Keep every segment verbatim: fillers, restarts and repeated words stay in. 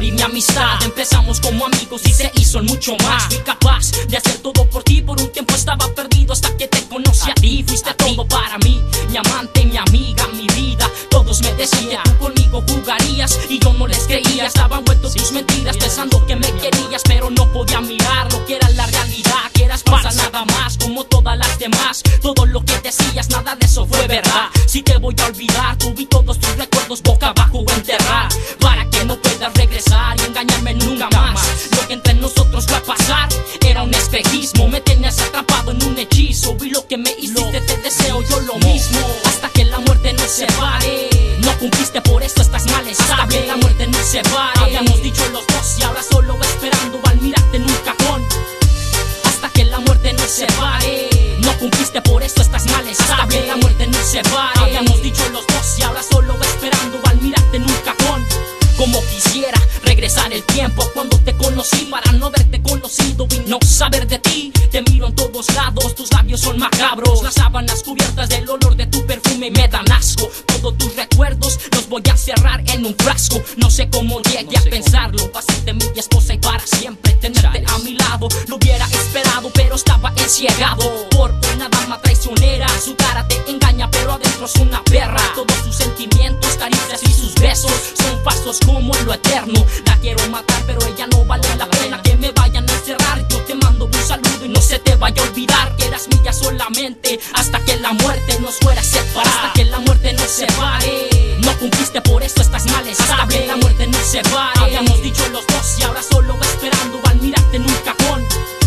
y mi amistad. Empezamos como amigos y se hizo mucho más. Fui capaz de hacer todo por ti, por un tiempo estaba perdido hasta que te conocí a ti. Fuiste todo para mí, mi amante, mi amiga, mi vida. Todos me decían que tú conmigo jugarías y yo no les creía. Estaban vueltos tus mentiras pensando que me querías, pero no podía mirar lo que era la realidad, que eras falsa nada más como todas las demás. Todo lo que decías, nada de eso fue verdad. Si te voy a olvidar, tú vi todos tus recuerdos boca abajo enterrar, para que no puedas regresar y engañarme nunca más. Lo que entre nosotros va a pasar era un espejismo, me tenías atrapado en un hechizo. Vi lo que me hiciste, te deseo yo lo mismo, hasta que la muerte nos separe. No cumpliste, por eso estás mal estable. Hasta que la muerte nos separe. Habíamos dicho los dos y ahora solo esperando al mirarte en un cajón. Hasta que la muerte nos separe. No cumpliste, por eso estás mal estable. Hasta que la muerte nos separe. Habíamos dicho los dos y ahora solo esperando al mirarte en un cajón. Como quisiera regresar el tiempo cuando te conocí, para no haberte conocido y no saber de ti. Te miro en todos lados, tus labios son macabros, las sábanas cubiertas del olor de tu perfume me dan asco. Todos tus recuerdos los voy a encerrar en un frasco. No sé cómo llegué a pensarlo, hacerte mi esposa y para siempre tenerte a mi lado. Lo hubiera esperado, pero estaba enciegado por una dama traicionera. Su cara te engaña, pero adentro es una perra. Todos sus sentimientos, caricias y sus besos son falsos como en lo eterno. La quiero matar, pero ella no vale la pena que me vayan a encerrar. Yo te mando un saludo y no se te vaya a olvidar que eras mía solamente, hasta que la muerte nos fuera a separar. Hasta que la muerte nos separe. No cumpliste, por eso estás mal estable. Hasta que la muerte nos separe. Habíamos dicho los dos y ahora solo esperando al mirarte en un cajón.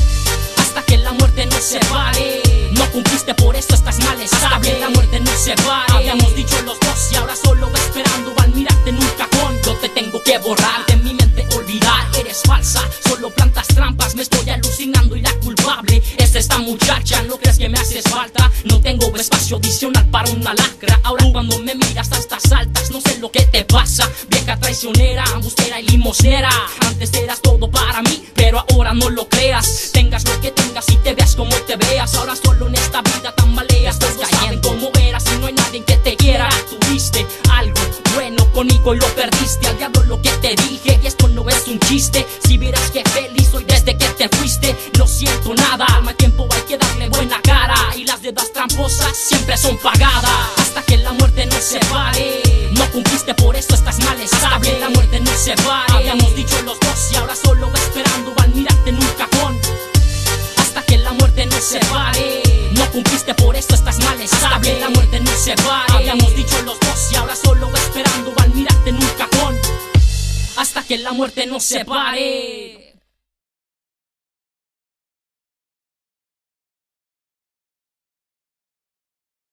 Hasta que la muerte nos separe. No cumpliste, por eso estás mal estable. Hasta que la muerte nos separe. Habíamos dicho los dos y ahora solo esperando al mirarte en un cajón. Yo te tengo que borrar de mi mente, olvidar. Eres falsa, solo plantas trampas, me estoy alucinando y la culpable es esta muchacha. ¿No crees que me haces falta? No tengo espacio adicional para una lacra. Ahora cuando me miras hasta saltas, no sé lo que te pasa. Vieja traicionera, embustera y limosnera. Antes eras todo para mí, pero ahora no lo creas. Tengas lo que tengas y te veas como te veas. Ahora solo en esta vida tambaleas. Todos saben cómo eras y no hay nadie que te quiera. Tuviste algo bueno conmigo y lo perdiste. Al diablo lo que te dije y esto no es un chiste. Si vieras que feliz soy desde que te fuiste, no siento nada. Al tiempo hay que darle buena cara y las deudas tramposas siempre son pagadas. Hasta que la muerte nos separe. No cumpliste, por eso estás mal estable. Hasta que la muerte nos separe. Habíamos dicho los dos y ahora solo esperando al mirarte en un cajón. Hasta que la muerte nos separe. No cumpliste, por eso estás mal estable. Hasta que la muerte nos separe. Habíamos dicho los dos y ahora solo esperando al mirarte en un cajón. Hasta que la muerte nos separe.